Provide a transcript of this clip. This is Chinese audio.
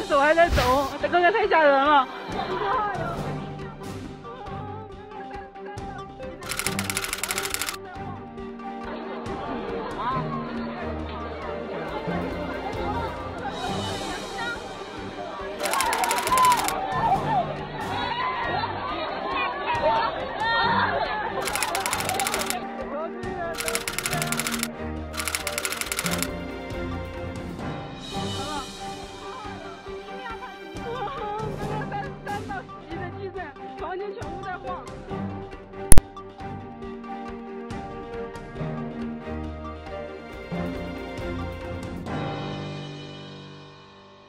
手还在抖，这刚刚太吓人了。3到10的地震，房间全部在晃。